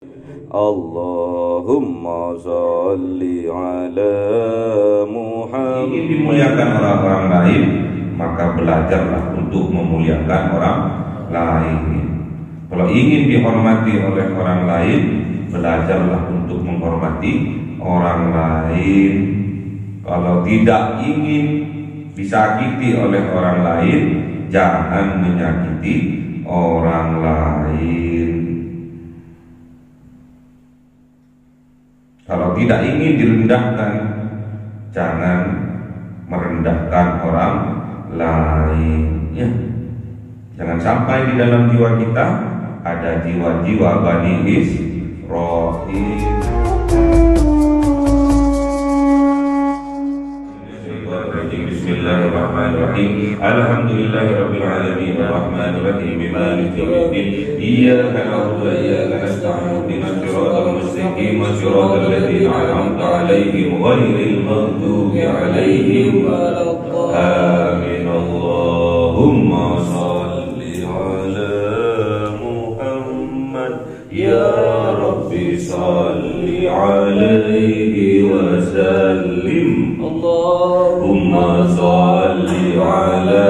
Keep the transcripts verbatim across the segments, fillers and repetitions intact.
Allahumma sholli ala Muhammad. Ingin dimuliakan orang-orang lain, maka belajarlah untuk memuliakan orang lain. Kalau ingin dihormati oleh orang lain, belajarlah untuk menghormati orang lain. Kalau tidak ingin disakiti oleh orang lain, jangan menyakiti orang lain. Kalau tidak ingin direndahkan, jangan merendahkan orang lain. Ya. Jangan sampai di dalam jiwa kita ada jiwa-jiwa Bani Israil. Bismillahirrahmanirrahim. Alhamdulillahirabbil alamin arrahmanir rahim maliki yaumiddin. Iyyaka na'budu wa iyyaka nasta'in. Ihdinas siratal mustaqim siratal ladzina an'amta 'alaihim ghairil maghdubi 'alaihim waladdallin. Allahumma shalli 'ala Muhammad ya rabbi shalli 'alaihi wa sallim. Allahumma sholli ala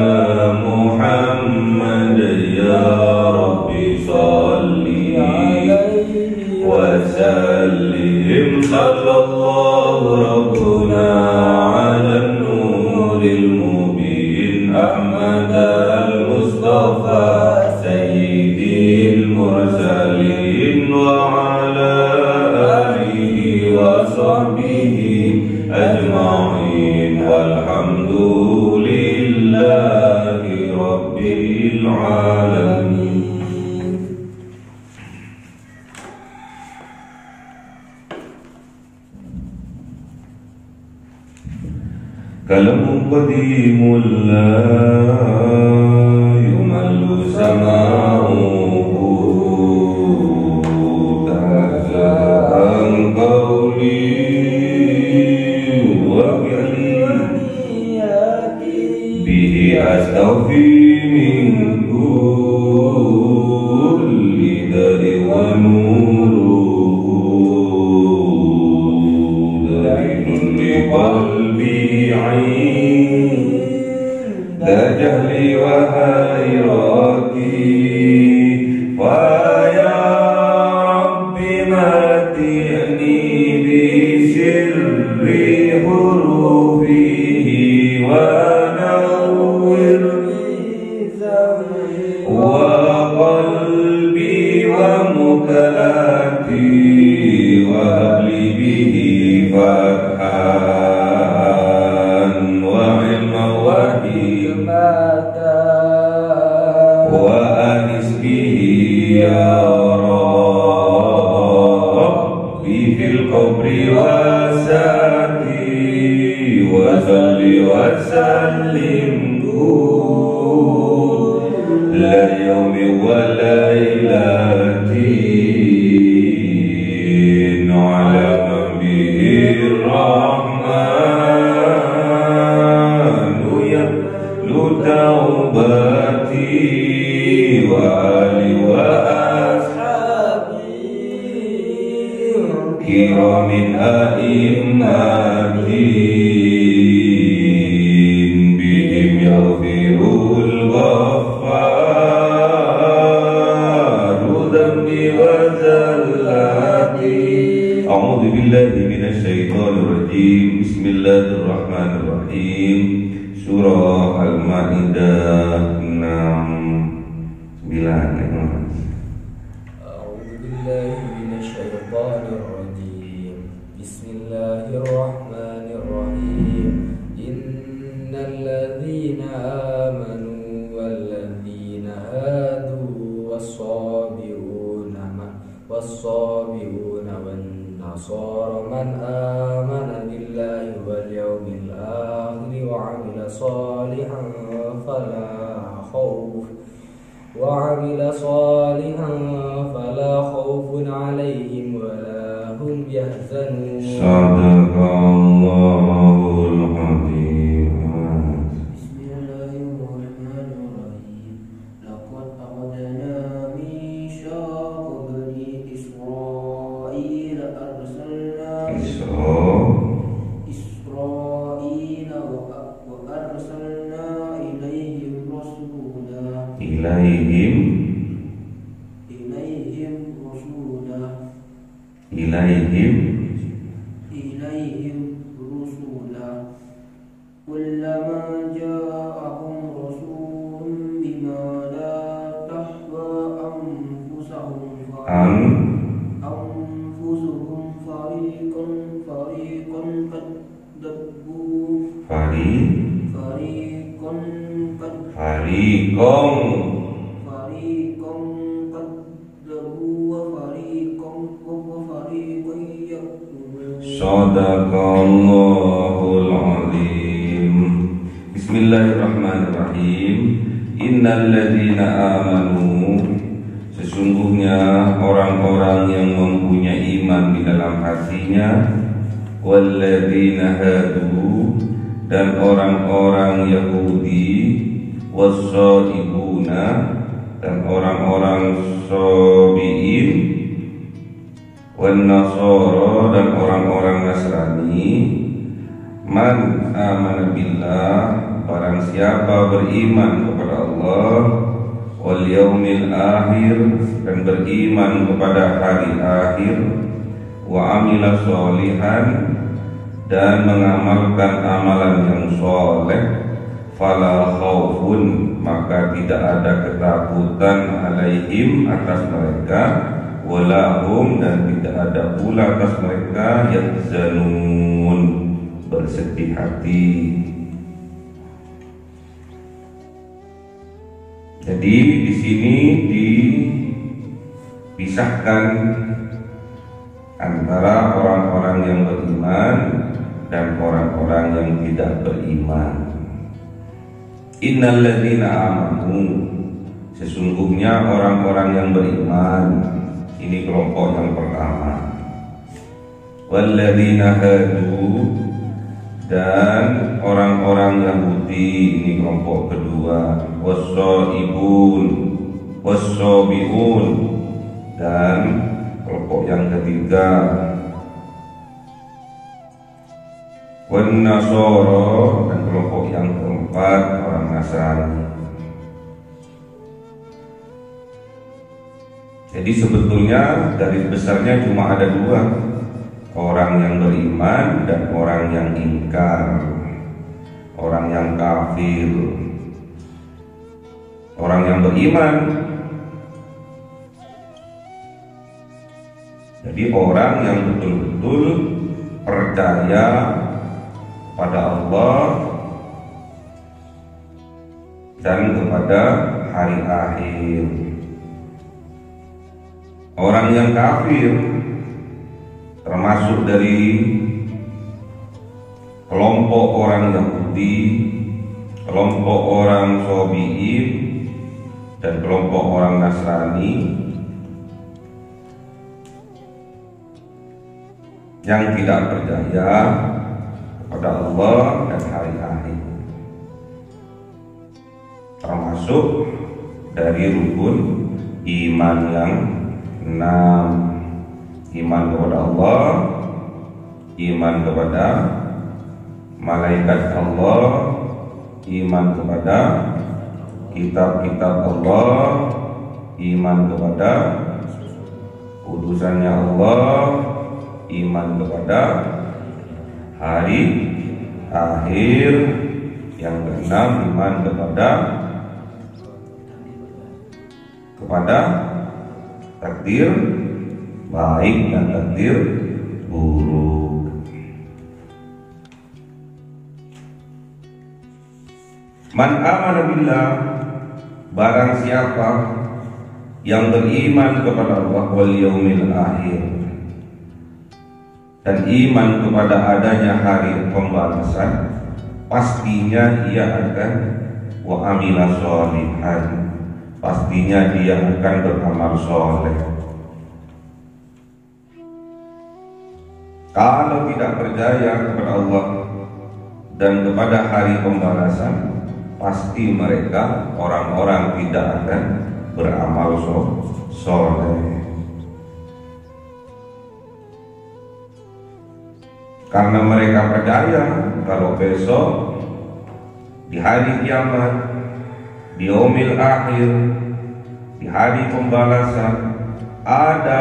Muhammad ya Rabbi sholli wa sallim. Sallallahu rabbuna ala nuril mubin Ahmad al-Mustafa sayyidil mursalin wa ala alihi wa sahbihi ajma'in walhamdulillahi rabbil alamin. Kalamu qadimul la yumallu sama'uhu ta'zan qawli bihi astaghfi min kulli dari wa nuruhu dainun li qalbi 'inda jahli wa hayrati fa ya rabbi matini bi sirri hurufihi wa وقلبي ومكلاتي وهبلي به فتحا وعلما وحكمة وأنس به يا ربي في القبر وساتي وصل وسلم لا يوم ولا ليلة على نبي الرحمن يبلو توبتي وآلي وأصحابي كرام أئمتي بهم يغفر A'udzu billahi minasy syaithanir rajim. Bismillahirrahmanirrahim. Surah Al-Maidah enam sembilan. A'udzu billahi minasy syaithanir rajim. Bismillahirrahmanirrahim. Innal ladzina amanu wal ladzina hadu was-sabiruna was-sabiruna wan nasara man amana billahi wal yawmil akhir wa 'amila salihan fala khauf wa 'amila salihan fala khaufun 'alaihim wa la hum yahzanun. Shadaqallahul azim. Bismillahirrahmanirrahim. Laqad aqadna mitsaqal bani Israil ilaihim إليهم رسولا ilaihim إليهم رسولا كلما جاءهم رسول بما لا تهوى أنفسهم an أنفسهم فريقا فريقا كذبوا fari فريقا كذبوا fariqom فريقا كذبوا وفريقا وفريقا يقتلون. Shadaqallahul azim. Bismillahirrahmanirrahim. Innal ladzina amanu, sesungguhnya orang-orang yang mempunyai iman di dalam hatinya, wal ladzina hadu, dan orang-orang Yahudi, was-shaibuna, dan orang-orang Sabiin, wan nasara, dan orang-orang Nasrani, man amana billah, barang siapa beriman kepada Allah, wal yaumil akhir, dan beriman kepada hari akhir, wa amila sholihan, dan mengamalkan amalan yang soleh, fala khaufun, maka tidak ada ketakutan alaihim, atas mereka, walahum, dan tidak ada pula atas mereka yahzanun, bersedih hati. Jadi di sini dipisahkan antara orang-orang yang beriman dan orang-orang yang tidak beriman. Innal ladzina amanu, sesungguhnya orang-orang yang beriman, ini kelompok yang pertama. Wal ladzina hadu, dan orang-orang Yahudi, ini kelompok kedua. Was-shaibun, was-sabiun, dan kelompok yang ketiga. Wan nasara, dan kelompok yang keempat, orang Nasrani. Jadi sebetulnya garis besarnya cuma ada dua, orang yang beriman dan orang yang ingkar, orang yang kafir. Orang yang beriman, jadi orang yang betul-betul percaya pada Allah dan kepada hari akhir. Orang yang kafir termasuk dari kelompok orang Yahudi, kelompok orang Sabiin, dan kelompok orang Nasrani yang tidak percaya kepada Allah dan hari akhir, termasuk dari rukun iman yang enam: iman kepada Allah, iman kepada malaikat Allah, iman kepada kitab-kitab Allah, iman kepada utusannya Allah, iman kepada hari akhir, yang keenam iman kepada kepada takdir baik dan takdir buruk. Man amana billah, barang siapa yang beriman kepada Allah wal yaumil akhir, dan iman kepada adanya hari pembalasan, pastinya ia akan wa amila sholihan, pastinya dia akan beramal soleh. Kalau tidak percaya kepada Allah dan kepada hari pembalasan, pasti mereka orang-orang tidak akan beramal soleh. Karena mereka percaya kalau besok di hari kiamat di yaumil akhir, di hari pembalasan, ada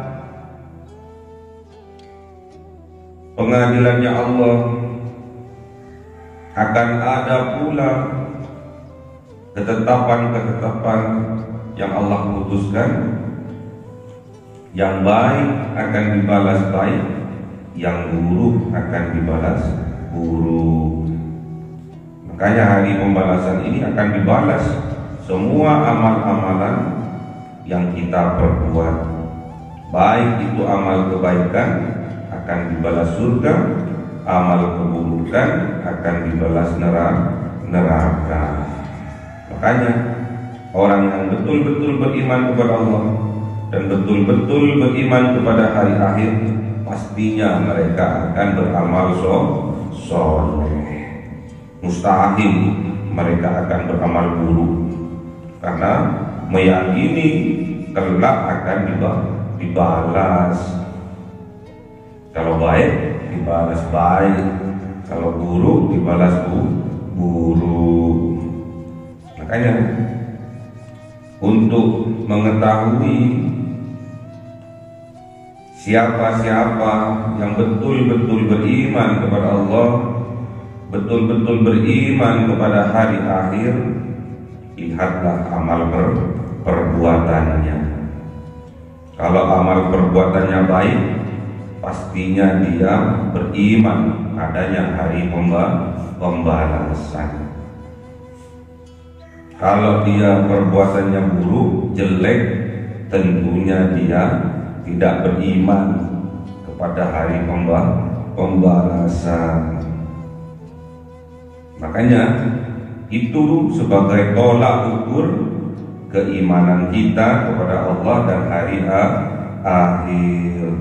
pengadilannya Allah, akan ada pula ketetapan-ketetapan yang Allah putuskan. Yang baik akan dibalas baik, yang buruk akan dibalas buruk. Makanya hari pembalasan ini akan dibalas semua amal-amalan yang kita perbuat. Baik itu amal kebaikan akan dibalas surga, amal keburukan akan dibalas neraka. Makanya orang yang betul-betul beriman kepada Allah dan betul-betul beriman kepada hari akhir, pastinya mereka akan beramal soleh. Mustahil mereka akan beramal buruk, karena meyakini kelak akan dibalas. Kalau baik dibalas baik, kalau buruk dibalas buruk. Makanya untuk mengetahui siapa-siapa yang betul-betul beriman kepada Allah, betul-betul beriman kepada hari akhir, lihatlah amal per perbuatannya. Kalau amal perbuatannya baik, pastinya dia beriman adanya hari pembalasan. Kalau dia perbuatannya buruk, jelek, tentunya dia tidak beriman kepada hari pembalasan. Makanya itu sebagai tolak ukur keimanan kita kepada Allah dan hari akhir.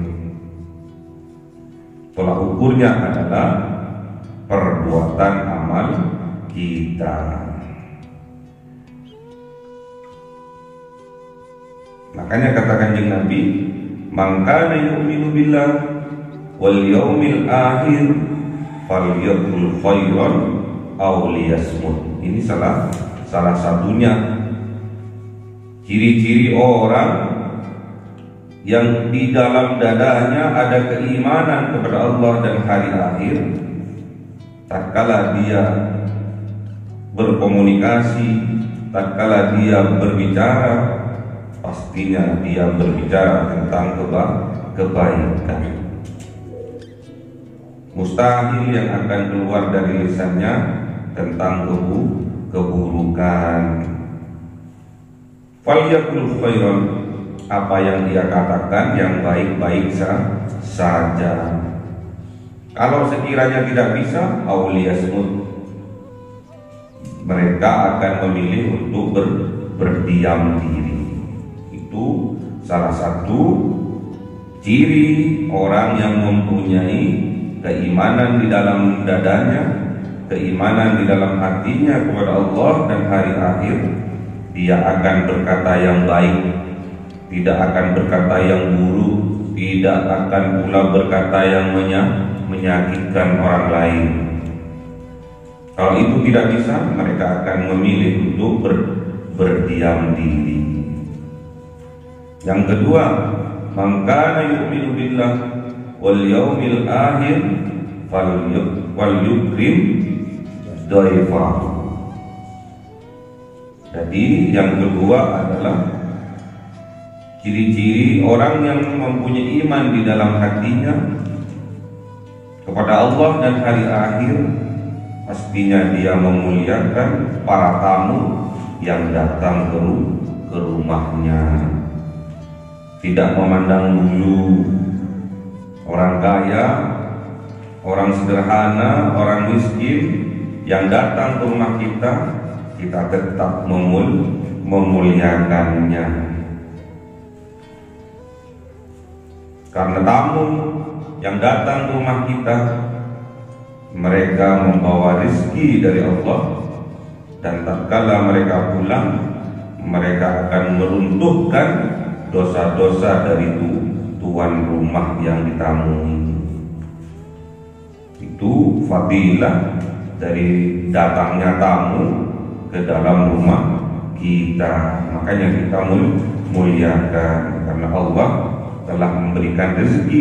Tolak ukurnya adalah perbuatan amal kita. Makanya kata Kanjeng Nabi, "Man kana yu'minu billah wal yaumil akhir falyaqul khairan aw liyasmut." Ini salah salah satunya ciri-ciri orang yang di dalam dadanya ada keimanan kepada Allah dan hari akhir. Tatkala dia berkomunikasi, tatkala dia berbicara, pastinya dia berbicara tentang keba kebaikan. Mustahil yang akan keluar dari lisannya tentang kebu keburukan. Falyaqul khairan, apa yang dia katakan yang baik-baik saja. Kalau sekiranya tidak bisa, auliyasmut, mereka akan memilih untuk ber, berdiam diri. Itu salah satu ciri orang yang mempunyai keimanan di dalam dadanya, keimanan di dalam hatinya kepada Allah dan hari akhir. Dia akan berkata yang baik, tidak akan berkata yang buruk, tidak akan pula berkata yang menyakitkan orang lain. Kalau itu tidak bisa, mereka akan memilih untuk ber, berdiam diri. Yang kedua, man kana yu'minu billah wal yaumil akhir falyukrim dhaifahu. Jadi yang kedua adalah ciri-ciri orang yang mempunyai iman di dalam hatinya kepada Allah dan hari akhir, pastinya dia memuliakan para tamu yang datang ke, ke rumahnya. Tidak memandang bulu orang kaya, orang sederhana, orang miskin yang datang ke rumah kita, kita tetap memul memuliakannya. Karena tamu yang datang ke rumah kita, mereka membawa rezeki dari Allah, dan tatkala mereka pulang, mereka akan meruntuhkan dosa-dosa dari tu, tuan rumah yang ditamui. Itu fadilah dari datangnya tamu ke dalam rumah kita. Makanya kita muliakan karena Allah telah memberikan rezeki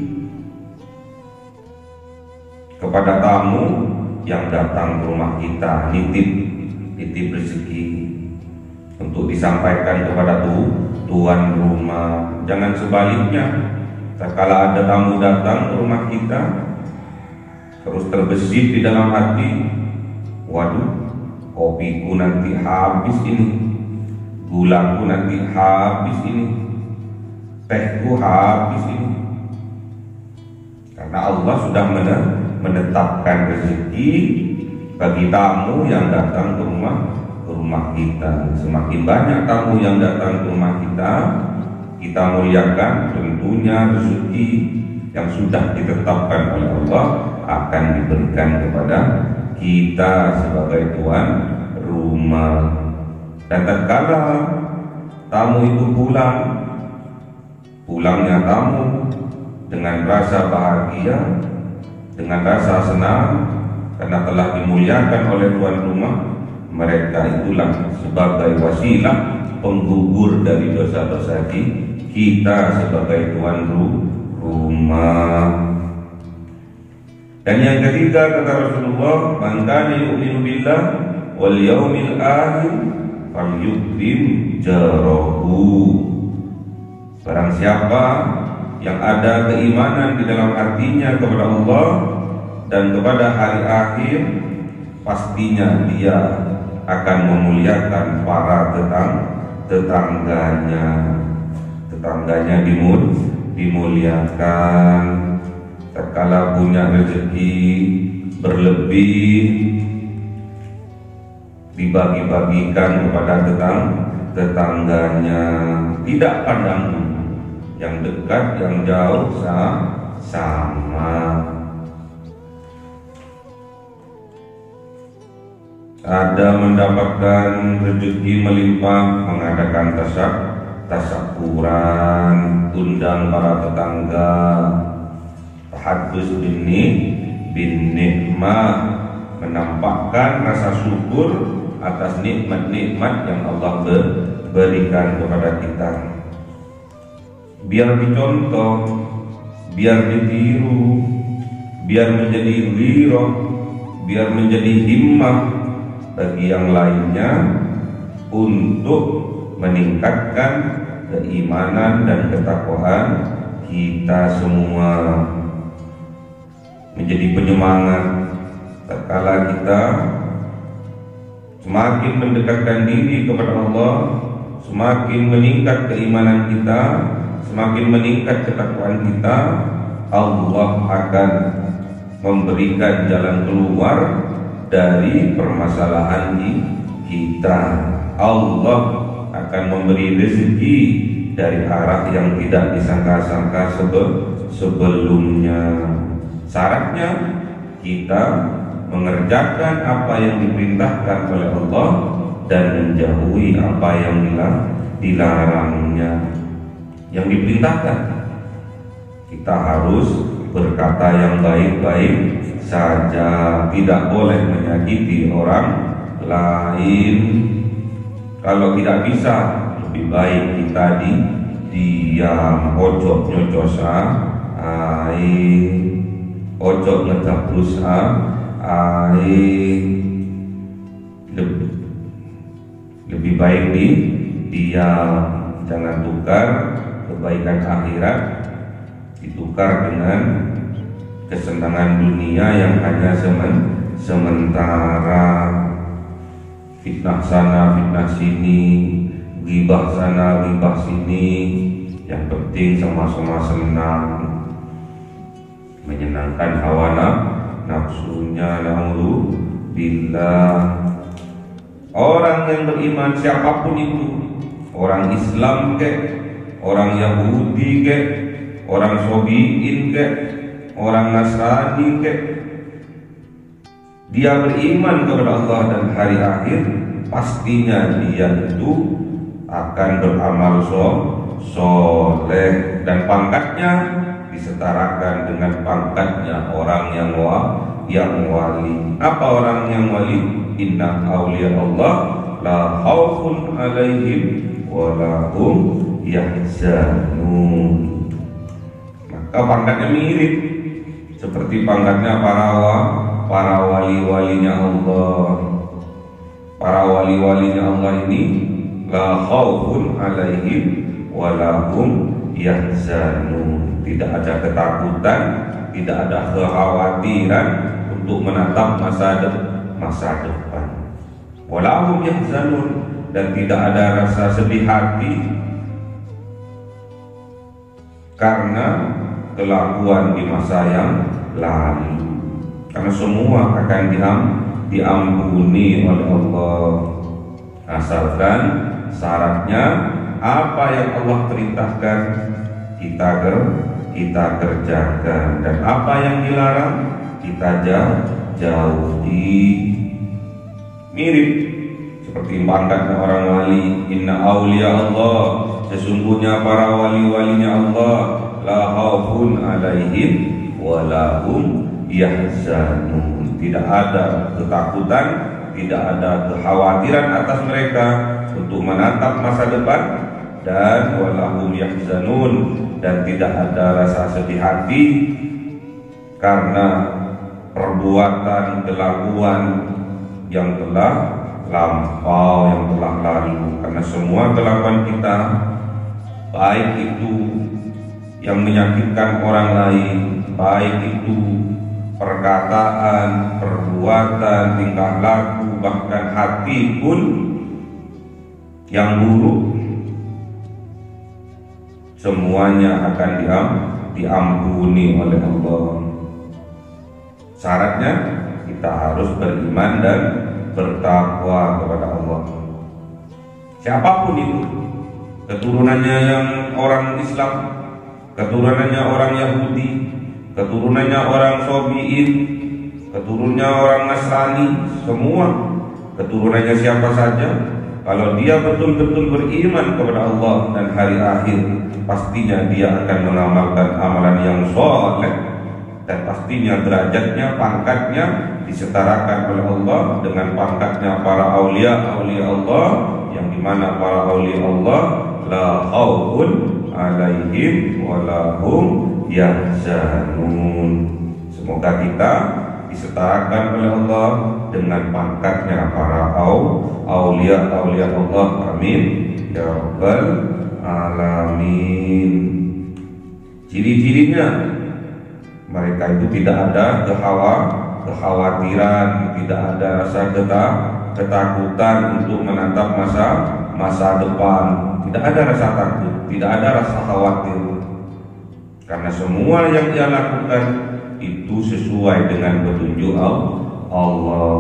kepada tamu yang datang ke rumah kita, nitip nitip rezeki untuk disampaikan kepada tu, tuan rumah. Jangan sebaliknya, tatkala ada tamu datang ke rumah kita terus terbesit di dalam hati, waduh, kopiku nanti habis ini, gulaku nanti habis ini, tehku habis ini. Karena Allah sudah menetapkan rezeki bagi tamu yang datang ke rumah ke rumah kita. Semakin banyak tamu yang datang ke rumah kita, kita muliakan, tentunya rezeki yang sudah ditetapkan oleh Allah akan diberikan kepada kita sebagai tuan rumah. Dan tatkala tamu itu pulang, pulangnya tamu dengan rasa bahagia, dengan rasa senang karena telah dimuliakan oleh tuan rumah, mereka itulah sebagai wasilah penggugur dari dosa-dosa kita sebagai tuan rumah. Dan yang ketiga kata Rasulullah, man kana yu'minu billah wal yaumil akhir falyukrim jarahu. Barang siapa yang ada keimanan di dalam hatinya kepada Allah dan kepada hari akhir, pastinya dia akan memuliakan para tetang tetangganya. Tetangganya dimul dimuliakan. Tatkala punya rezeki berlebih, dibagi-bagikan kepada tetang tetangganya, tidak pandang yang dekat yang jauh sama. Ada mendapatkan rezeki melimpah, mengadakan tasak tasakuran, undang para tetangga, tahadus bin bin nikmah, menampakkan rasa syukur atas nikmat-nikmat yang Allah berikan kepada kita. Biar dicontoh, biar ditiru, biar menjadi wirah, biar menjadi himmah bagi yang lainnya untuk meningkatkan keimanan dan ketakwaan kita semua, menjadi penyemangat tatkala kita semakin mendekatkan diri kepada Allah, semakin meningkat keimanan kita, semakin meningkat ketakwaan kita, Allah akan memberikan jalan keluar dari permasalahan kita. Allah akan memberi rezeki dari arah yang tidak disangka-sangka sebelumnya. Syaratnya kita mengerjakan apa yang diperintahkan oleh Allah dan menjauhi apa yang dilarangnya. Yang diperintahkan, kita harus berkata yang baik-baik saja, tidak boleh menyakiti orang lain. Kalau tidak bisa, lebih baik kita di diam, ojo nyocosa air, ojo ngedabus air, lebih, lebih baik di diam. Jangan tukar kebaikan akhirat ditukar dengan kesenangan dunia yang hanya semen, sementara. Fitnah sana, fitnah sini, ghibah sana, ghibah sini. Yang penting sama-sama senang, menyenangkan hawa nafsunya. Naudzubillah. Orang yang beriman siapapun itu, orang Islam kek, orang Yahudi kek, orang Sobiin kek, orang Nasrani kek, dia beriman kepada Allah dan hari akhir, pastinya dia itu akan beramal soleh dan pangkatnya disetarakan dengan pangkatnya orang yang wa, yang wali. Apa orang yang wali? Inna awliya Allah la khaufun alaihim wa la hum yahzanun. Maka pangkatnya mirip seperti pangkatnya para para wali-walinya Allah. Para wali-walinya Allah ini la khaufun alaihim wa la hum yahzanun. Tidak ada ketakutan, tidak ada kekhawatiran untuk menatap masa depan, masa depan. Wa la hum yahzanun, dan tidak ada rasa sedih hati karena kelakuan di masa yang lalu. Karena semua akan diam, diampuni oleh Allah, asalkan syaratnya apa yang Allah perintahkan kita ker, kita kerjakan, dan apa yang dilarang kita jauhi. Mirip seperti pangkatnya orang wali. Inna awliya Allah, sesungguhnya para wali-walinya Allah, la khaufun alaihim wa la hum yahzanun. Tidak ada ketakutan, tidak ada kekhawatiran atas mereka untuk menatap masa depan, dan wa la hum yahzanun, dan tidak ada rasa sedih hati karena perbuatan kelakuan yang telah lampau, yang telah lalu. Karena semua kelakuan kita, baik itu yang menyakitkan orang lain, baik itu perkataan, perbuatan, tingkah laku, bahkan hati pun yang buruk, semuanya akan diam, diampuni oleh Allah. Syaratnya kita harus beriman dan bertakwa kepada Allah. Siapapun itu, keturunannya yang orang Islam, keturunannya orang Yahudi, keturunannya orang Sobiin, keturunannya orang Nasrani, semua keturunannya siapa saja, kalau dia betul-betul beriman kepada Allah dan hari akhir, pastinya dia akan mengamalkan amalan yang soleh, dan pastinya derajatnya, pangkatnya disetarakan oleh Allah dengan pangkatnya para aulia aulia Allah, yang dimana para aulia Allah la khaufun alaihim wa la hum yahzanun. Semoga kita disetarakan oleh Allah dengan pangkatnya para aulia aulia Allah. Amin ya rabbal alamin. Ciri-cirinya, mereka itu tidak ada kekhawatiran, tidak ada rasa ketakutan untuk menatap masa masa depan, tidak ada rasa takut, tidak ada rasa khawatir, karena semua yang dia lakukan itu sesuai dengan petunjuk Allah.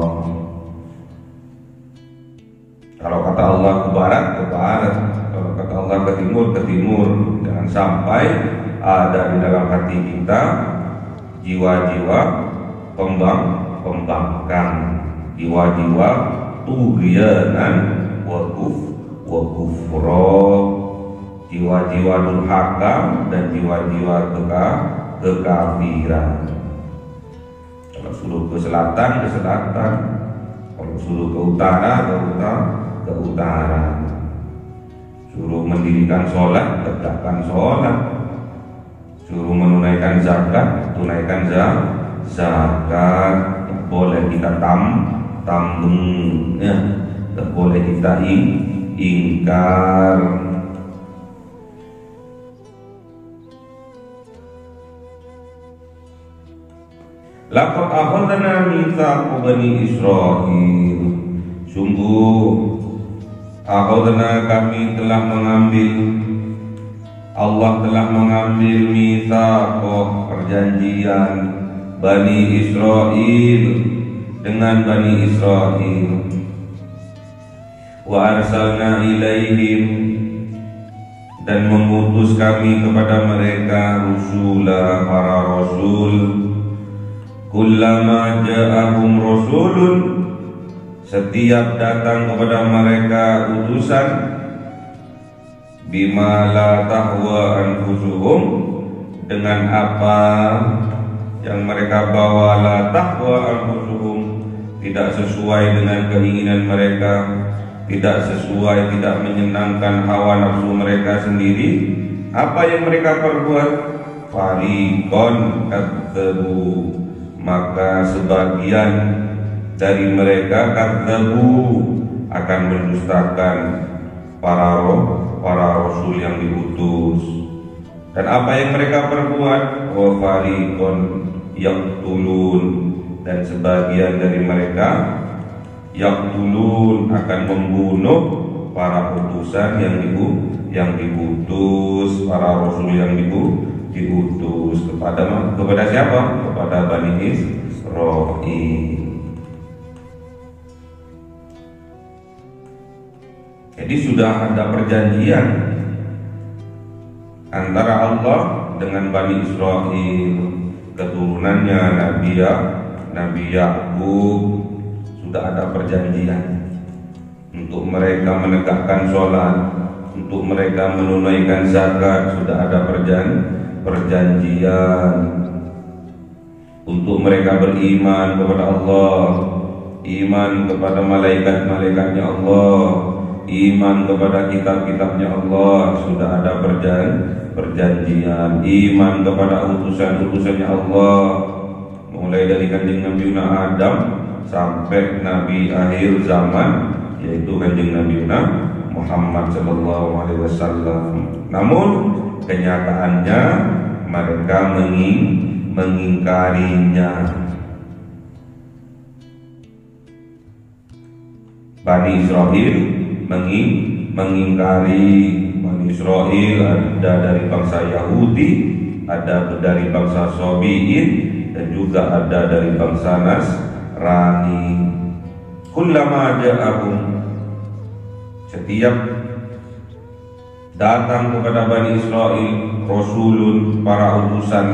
Kalau kata Allah ke barat, ke barat. Kalau kata Allah ke timur, ke timur. Jangan sampai ada di dalam hati kita jiwa-jiwa pembang pembangkang, jiwa-jiwa tughyanan wa kuf wa kufra, jiwa-jiwa durhaka dan jiwa-jiwa keka, kekafiran. Kalau suruh ke selatan, ke selatan. Kalau suruh ke utara, ke utara, ke utara. Suruh mendirikan sholat, tegakkan sholat. Suruh menunaikan zakat, tunaikan zakat. Tak boleh kita tam tambeng, ya. Tak boleh kita ing, ingkar. Laqad akhadna mitsaq Bani Israil. Sungguh akhadna, kami telah mengambil, Allah telah mengambil mitsaq, perjanjian Bani Israil dengan Bani Israil. Wa arsalna ilaihim, dan mengutus kami kepada mereka rusula, para rasul. Kullama ja'ahum rasulun, setiap datang kepada mereka utusan, bima la tahwa anfusuhum, dengan apa yang mereka bawa, la tahwa anfusuhum, tidak sesuai dengan keinginan mereka, tidak sesuai, tidak menyenangkan hawa nafsu mereka sendiri, apa yang mereka perbuat? Fariqon kadzabu, maka sebagian dari mereka kadzabu akan mendustakan para roh, para rasul yang diutus. Dan apa yang mereka perbuat? Wa fariqon yaqtulun, dan sebagian dari mereka yaqtulun akan membunuh para utusan yang diu yang diutus, para rasul yang diu diutus kepada kepada siapa? Kepada Bani Israil. Jadi sudah ada perjanjian antara Allah dengan Bani Israil, keturunannya Nabi ya, Nabi Yakub. Sudah ada perjanjian untuk mereka menegakkan sholat, untuk mereka menunaikan zakat. Sudah ada perjan perjanjian untuk mereka beriman kepada Allah, iman kepada malaikat-malaikatnya Allah, iman kepada kitab-kitabnya Allah. Sudah ada perjan perjanjian iman kepada utusan-utusannya Allah, mulai dari kanjeng Nabi Adam sampai Nabi akhir zaman, yaitu kanjeng Nabi Muhammad Sallallahu Alaihi Wasallam. Namun kenyataannya mereka menging mengingkarinya. Bani Israil menging mengingkari. Bani Israil ada dari bangsa Yahudi, ada dari bangsa Sabi'in, dan juga ada dari bangsa Nas Rani. Kullama ja'ahum, setiap datang kepada Bani Israil rasulun, para utusan,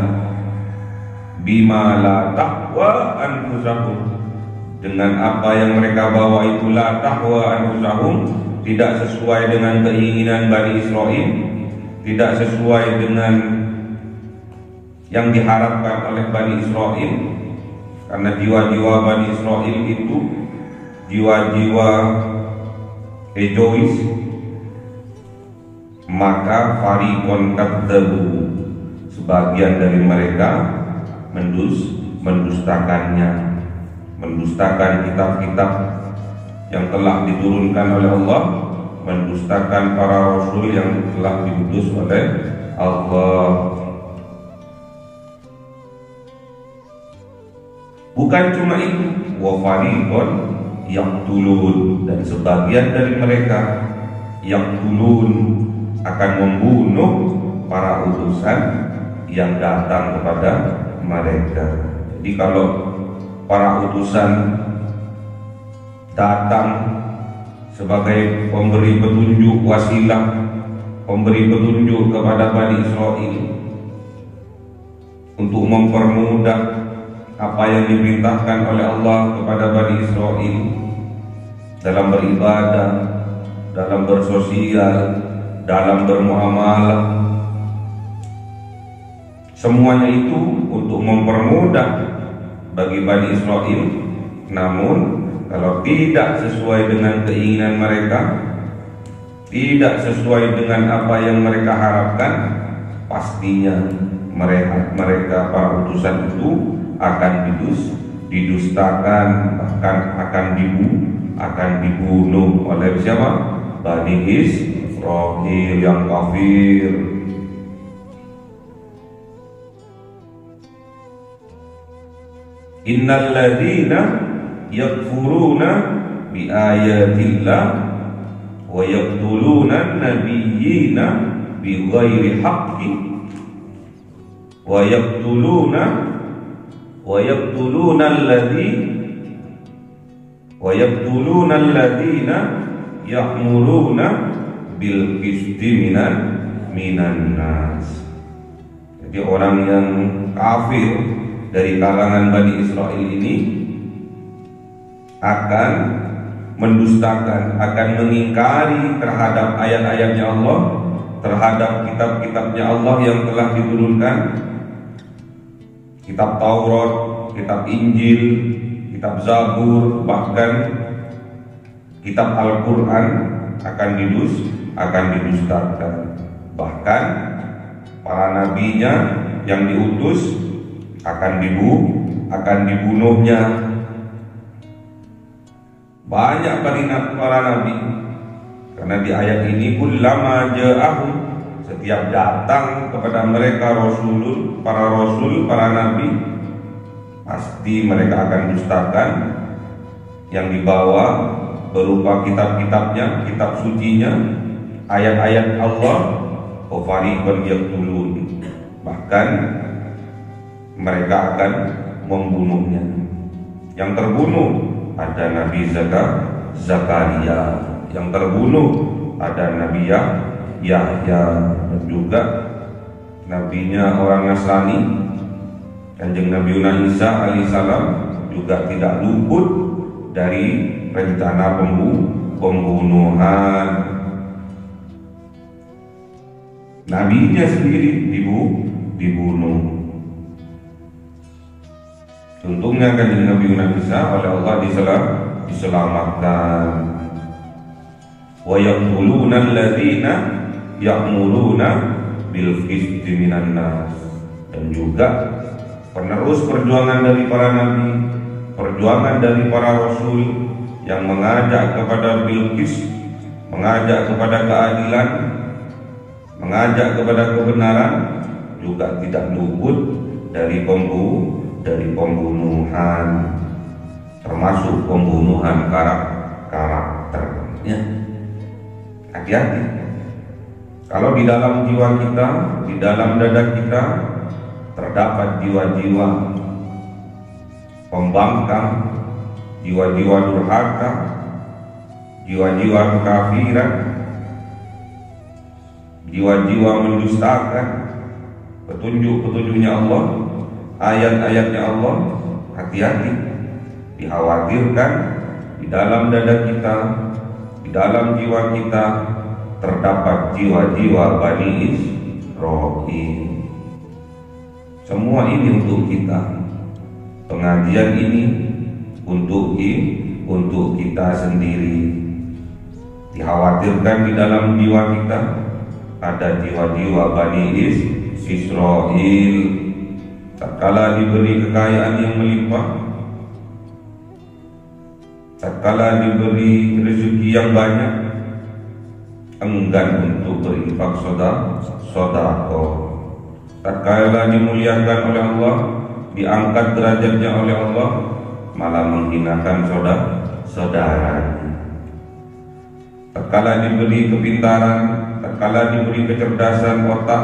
bima la tahwa anfusahum, dengan apa yang mereka bawa itu la tahwa anfusahum, tidak sesuai dengan keinginan Bani Israil, tidak sesuai dengan yang diharapkan oleh Bani Israil. Karena jiwa-jiwa Bani Israil itu jiwa-jiwa egois, maka fariqon kadzabu, sebagian dari mereka mendus mendustakannya, mendustakan kitab-kitab yang telah diturunkan oleh Allah, mendustakan para rasul yang telah diutus oleh Allah. Bukan cuma itu, wa fariqon yaqtulun, dan sebagian dari mereka yaqtulun akan membunuh para utusan yang datang kepada mereka. Jadi kalau para utusan datang sebagai pemberi petunjuk, wasilah, pemberi petunjuk kepada Bani Israil untuk mempermudah apa yang diperintahkan oleh Allah kepada Bani Israil dalam beribadah, dalam bersosial, dalam bermuamalah, semuanya itu untuk mempermudah bagi Bani Israil. Namun kalau tidak sesuai dengan keinginan mereka, tidak sesuai dengan apa yang mereka harapkan, pastinya mereka mereka para utusan itu akan didus, didustakan, bahkan akan dibu, akan dibunuh oleh siapa? Bani Israil yang kafir. Innal ladzina yakfuruna bi ayatillah wa yaqtuluna nabiyyina bi ghairi haqqin wa yaqtuluna wa yaqtuluna alladhi wa yaqtuluna alladhina ya'muruna bil qisti minan minan nas. Jadi orang yang kafir dari kalangan Bani Israil ini akan mendustakan, akan mengingkari terhadap ayat-ayatnya Allah, terhadap kitab-kitabnya Allah yang telah diturunkan, kitab Taurat, kitab Injil, kitab Zabur, bahkan kitab Al-Quran akan didus, akan didustakan. Bahkan para nabinya yang diutus akan dibu, akan dibunuhnya. Banyak para nabi, karena di ayat ini kullama ja'ahum, setiap datang kepada mereka rasulun, para rasul, para nabi, pasti mereka akan dustakan yang dibawa berupa kitab-kitabnya, kitab sucinya, ayat-ayat Allah. Wafariqan yaqtulun, bahkan mereka akan membunuhnya. Yang terbunuh ada Nabi Zakaria, yang terbunuh ada Nabi Yahya, dan juga nabinya orang Nasrani, Kanjeng Nabi Isa alaihissalam juga tidak luput dari rencana pembunuhan. Nabinya sendiri dibu, dibunuh. Untungnya Kanjeng Nabi Isa oleh Allah diselam, diselamatkan. Wa yaquluna alladziina ya'muruna bil qisti minan nas. Dan juga penerus perjuangan dari para nabi, perjuangan dari para rasul yang mengajak kepada bil qist, mengajak kepada keadilan, mengajak kepada kebenaran, juga tidak luput dari pembunuh, dari pembunuhan, termasuk pembunuhan karakter. Ya, hati-hati. Kalau di dalam jiwa kita, di dalam dada kita terdapat jiwa-jiwa pembangkang, jiwa-jiwa durhaka, jiwa-jiwa kekafiran, jiwa-jiwa mendustakan petunjuk-petunjuknya Allah, ayat-ayatnya Allah, hati-hati. Dikhawatirkan di dalam dada kita, di dalam jiwa kita terdapat jiwa-jiwa Bani Israil. Semua ini untuk kita. Pengajian ini untuk untuk kita sendiri. Dikhawatirkan di dalam jiwa kita ada jiwa-jiwa Bani Israil. Tatkala diberi kekayaan yang melimpah, tatkala diberi rezeki yang banyak, enggan untuk berinfak sedekah. Tatkala dimuliakan oleh Allah, diangkat derajatnya oleh Allah, malah menghinakan saudaranya. Tatkala diberi kepintaran, tatkala diberi kecerdasan otak,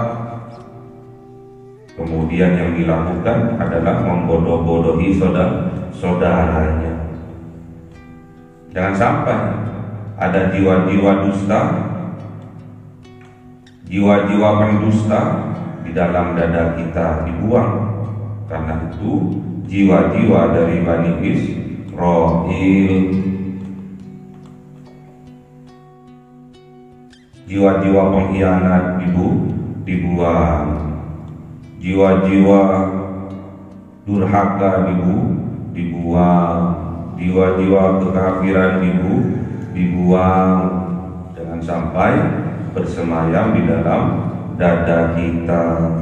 kemudian yang dilakukan adalah membodoh-bodohi saudaranya. Jangan sampai ada jiwa-jiwa dusta, jiwa-jiwa pendusta di dalam dada kita dibuang. Karena itu jiwa-jiwa dari Bani Israil, jiwa-jiwa pengkhianat dibu, dibuang, jiwa-jiwa durhaka dibu, dibuang, jiwa-jiwa kekafiran dibu, dibuang. Jangan sampai bersemayam di dalam dada kita.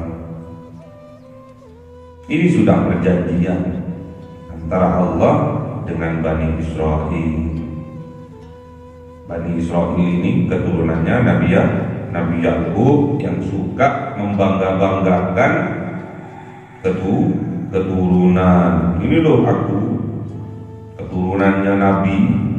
Ini sudah perjanjian antara Allah dengan Bani Israil. Bani Israil ini keturunannya Nabi ya, Nabi Yakub yang suka membangga-banggakan ketu, keturunan. Ini loh aku, keturunannya Nabi.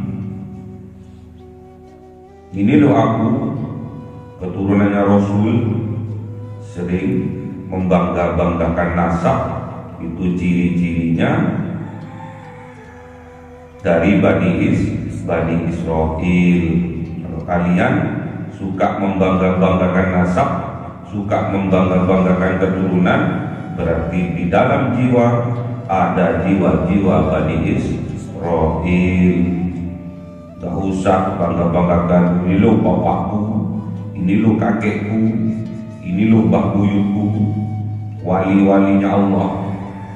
Ini loh aku, keturunannya Rasul. Sering membangga-banggakan nasab. Itu ciri-cirinya dari Bani Is, Bani Israil. Kalau kalian suka membangga-banggakan nasab, suka membangga-banggakan keturunan, berarti di dalam jiwa ada jiwa-jiwa Bani Israil. Gak usah bangga-banggakan, ini lo bapakku, ini lo kakekku, ini lo mbah buyutku, wali-walinya Allah.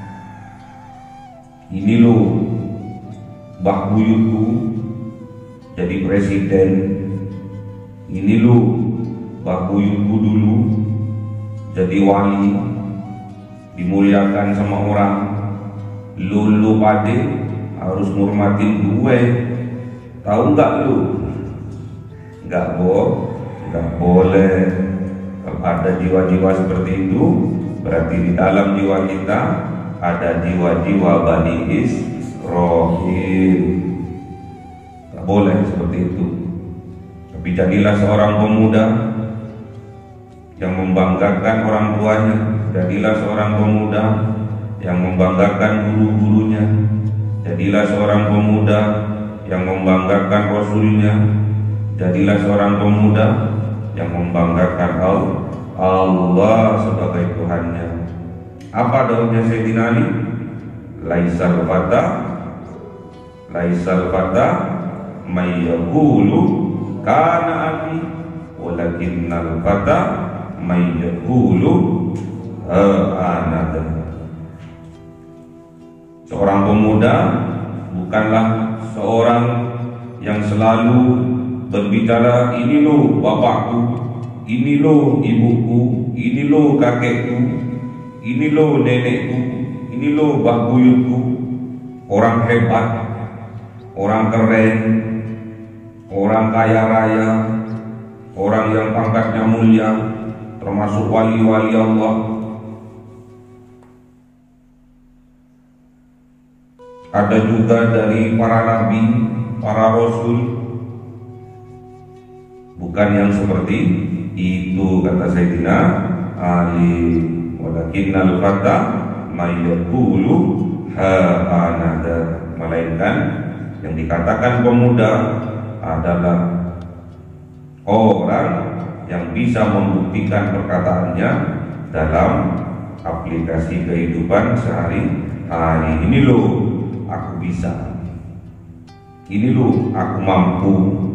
Ini lo mbah buyutku, jadi presiden. Ini lu bakuyutku dulu jadi wali, dimuliakan sama orang. Lu lu pade harus ngurmatin gue. Tahu nggak lu? Nggak bo, nggak boleh. Kalau ada jiwa-jiwa seperti itu, berarti di dalam jiwa kita ada jiwa-jiwa Bani Israil. Nggak boleh seperti itu. Tapi jadilah seorang pemuda yang membanggakan orang tuanya. Jadilah seorang pemuda yang membanggakan guru-gurunya. Jadilah seorang pemuda yang membanggakan Rasulnya. Jadilah seorang pemuda yang membanggakan Allah sebagai Tuhannya. Apa daunnya Sayyidina Ali? Laisal fata Laisal fata mayyaqulu kana abi walakinnal fata mayyaqulu anada. Seorang pemuda bukanlah seorang yang selalu berbicara, ini lo bapakku, ini lo ibuku, ini lo kakekku, ini lo nenekku, ini lo mbah buyutku. Orang hebat, orang keren, orang kaya raya, orang yang pangkatnya mulia, termasuk wali-wali Allah. Ada juga dari para nabi, para rasul. Bukan yang seperti itu, kata Sayyidina Ali. Walakinnal fata mayyaqulu ha'anada. Melainkan yang dikatakan pemuda adalah orang yang bisa membuktikan perkataannya dalam aplikasi kehidupan sehari-hari. Ini loh aku bisa, ini loh aku mampu,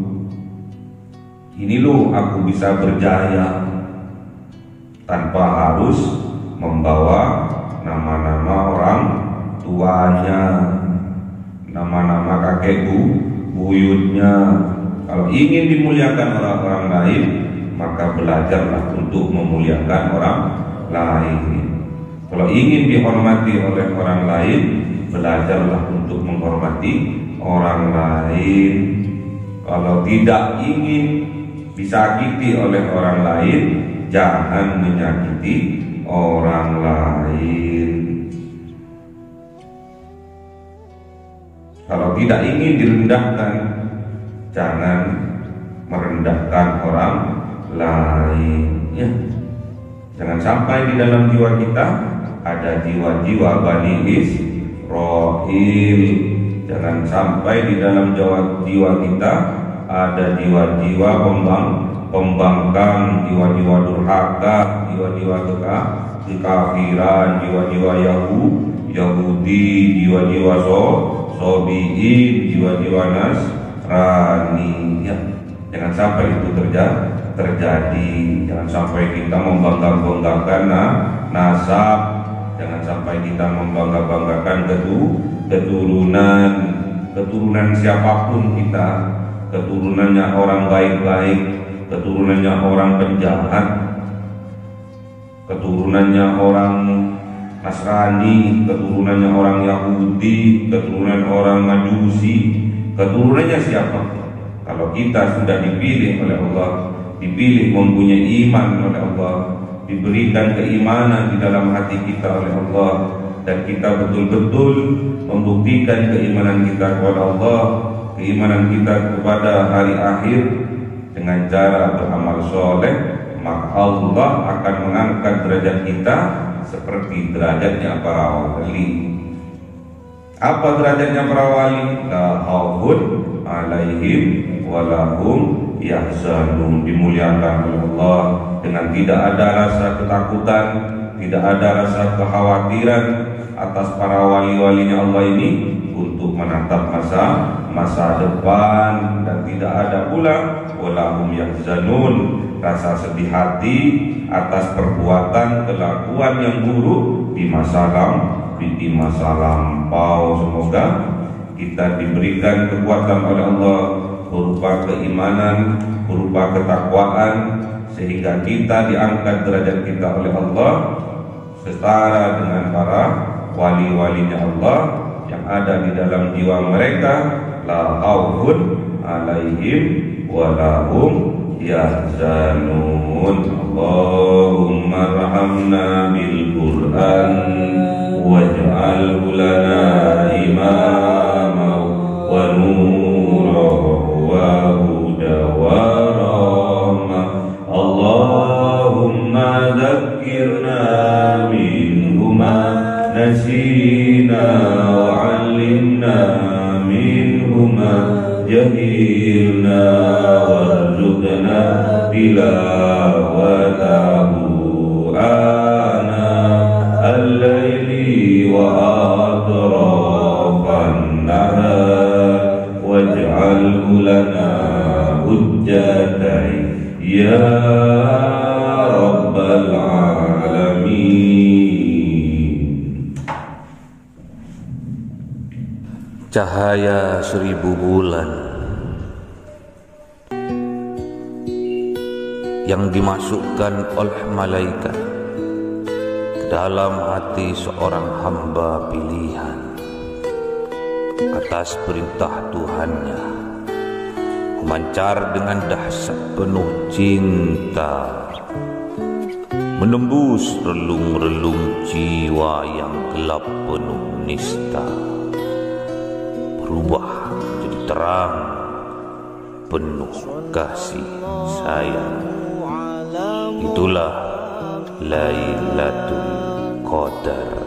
ini loh aku bisa berjaya, tanpa harus membawa nama-nama orang tuanya, nama-nama kakekku, buyutnya. Kalau ingin dimuliakan orang-orang lain, maka belajarlah untuk memuliakan orang lain. Kalau ingin dihormati oleh orang lain, belajarlah untuk menghormati orang lain. Kalau tidak ingin disakiti oleh orang lain, jangan menyakiti orang lain. Kalau tidak ingin direndahkan, jangan merendahkan orang lain, ya. Jangan sampai di dalam jiwa kita ada jiwa-jiwa Bani Israil. Jangan sampai di dalam jiwa, jiwa kita ada jiwa-jiwa pembang, pembangkang, jiwa-jiwa durhaka, jiwa-jiwa kekafiran, jiwa-jiwa Yahudi, Yahudi, jiwa-jiwa so, sobiin, jiwa-jiwa Nasrani, ya. Jangan sampai itu terjadi. terjadi Jangan sampai kita membangga-banggakan nah, nasab. Jangan sampai kita membangga-banggakan keturunan Keturunan siapapun kita, keturunannya orang baik-baik, keturunannya orang penjahat, keturunannya orang Nasrani, keturunannya orang Yahudi, keturunan orang Majusi. Keturunannya siapa? Kalau kita sudah dipilih oleh Allah, dipilih mempunyai iman oleh Allah, diberikan keimanan di dalam hati kita oleh Allah, dan kita betul-betul membuktikan keimanan kita kepada Allah, keimanan kita kepada hari akhir dengan cara beramal soleh, maka Allah akan mengangkat derajat kita seperti derajatnya para wali. Apa derajatnya para wali? La khaufun alaihim walahum yahzanun. Dimuliakan oleh Allah dengan tidak ada rasa ketakutan, tidak ada rasa kekhawatiran atas para wali-walinya Allah ini untuk menatap masa masa depan, dan tidak ada pula walahum yahzanun, rasa sedih hati atas perbuatan kelakuan yang buruk di masa lampau. Di masa lampau. Semoga kita diberikan kekuatan oleh Allah berupa keimanan, berupa ketakwaan, sehingga kita diangkat derajat kita oleh Allah setara dengan para wali-walinya Allah yang ada di dalam jiwa mereka, la khaufun alaihim wa la hum yahzanun. Allahumma arhamna bil Qur'an waj'alhu lana imama wa nura wa huda wa rahmah. Allahumma dzakkirna minhu ma nasina wa 'allimna minhu ma jahilna warzuqna tilawatahu ana al-laili wa atrafan nahar waj'alhu lana hujjatan ya rabbal alamin. Cahaya seribu bulan yang dimasukkan oleh malaikat ke dalam hati seorang hamba pilihan atas perintah Tuhannya, memancar dengan dahsyat penuh cinta, menembus relung-relung jiwa yang gelap penuh nista, berubah menjadi terang penuh kasih sayang. Itulah Lailatul Qadar.